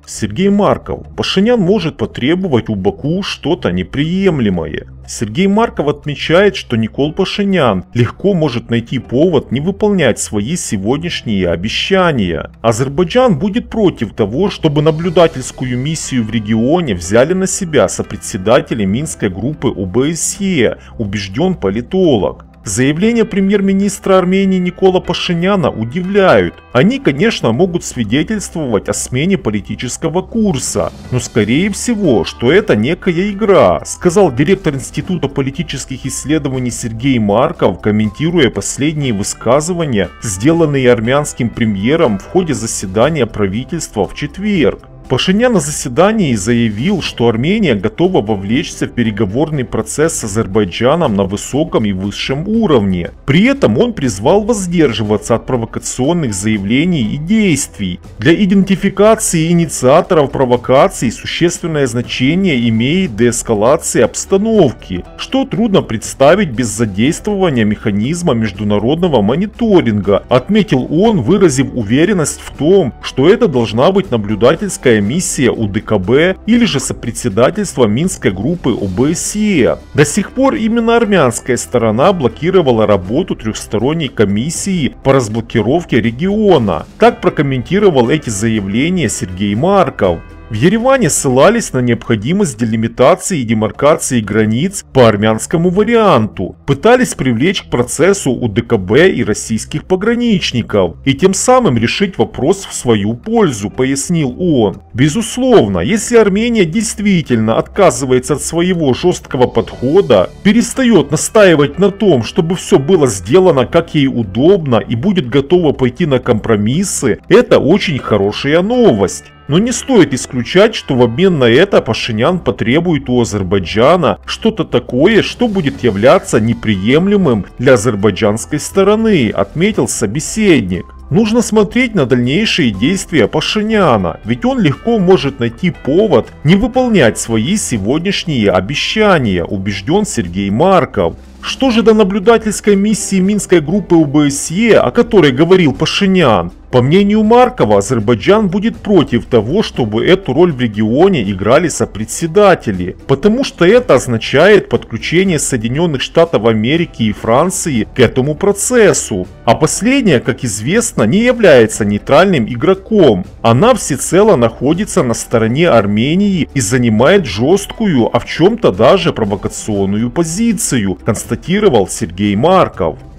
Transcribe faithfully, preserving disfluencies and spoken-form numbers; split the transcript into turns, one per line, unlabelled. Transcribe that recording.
Сергей Марков. Пашинян может потребовать у Баку что-то неприемлемое. Сергей Марков отмечает, что Никол Пашинян легко может найти повод не выполнять свои сегодняшние обещания. Азербайджан будет против того, чтобы наблюдательскую миссию в регионе взяли на себя сопредседатели Минской группы о бэ эс е, убежден политолог. Заявления премьер-министра Армении Никола Пашиняна удивляют. Они, конечно, могут свидетельствовать о смене политического курса, но скорее всего, что это некая игра, сказал директор Института политических исследований Сергей Марков, комментируя последние высказывания, сделанные армянским премьером в ходе заседания правительства в четверг. Пашинян на заседании заявил, что Армения готова вовлечься в переговорный процесс с Азербайджаном на высоком и высшем уровне. При этом он призвал воздерживаться от провокационных заявлений и действий. Для идентификации инициаторов провокаций существенное значение имеет деэскалация обстановки, что трудно представить без задействования механизма международного мониторинга, отметил он, выразив уверенность в том, что это должна быть наблюдательская миссия у дэ ка бэ или же сопредседательство Минской группы о бэ эс е. До сих пор именно армянская сторона блокировала работу трехсторонней комиссии по разблокировке региона. Так прокомментировал эти заявления Сергей Марков. В Ереване ссылались на необходимость делимитации и демаркации границ по армянскому варианту, пытались привлечь к процессу у дэ ка бэ и российских пограничников и тем самым решить вопрос в свою пользу, пояснил он. Безусловно, если Армения действительно отказывается от своего жесткого подхода, перестает настаивать на том, чтобы все было сделано как ей удобно и будет готова пойти на компромиссы, это очень хорошая новость. Но не стоит исключать, что в обмен на это Пашинян потребует у Азербайджана что-то такое, что будет являться неприемлемым для азербайджанской стороны, отметил собеседник. Нужно смотреть на дальнейшие действия Пашиняна, ведь он легко может найти повод не выполнять свои сегодняшние обещания, убежден Сергей Марков. Что же до наблюдательской миссии Минской группы о бэ эс е, о которой говорил Пашинян? По мнению Маркова, Азербайджан будет против того, чтобы эту роль в регионе играли сопредседатели, потому что это означает подключение Соединенных Штатов Америки и Франции к этому процессу. А последняя, как известно, не является нейтральным игроком. Она всецело находится на стороне Армении и занимает жесткую, а в чем-то даже провокационную позицию, констатировал Сергей Марков.